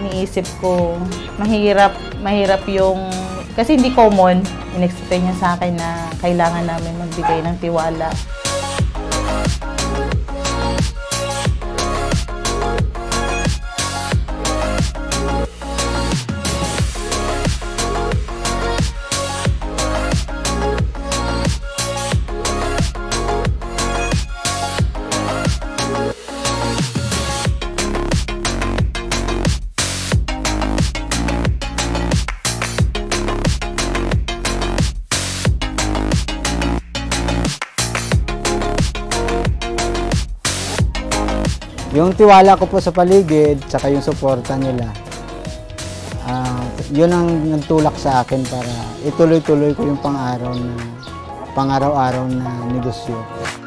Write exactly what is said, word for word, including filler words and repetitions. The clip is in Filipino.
iniisip ko, mahirap, mahirap yung, kasi hindi common, in-explain niya sa akin na kailangan namin magbigay ng tiwala. Yung tiwala ko po sa paligid, saka yung suporta nila, uh, yun ang nagtulak sa akin para ituloy-tuloy ko yung pang-araw na, pang-araw-araw na negosyo.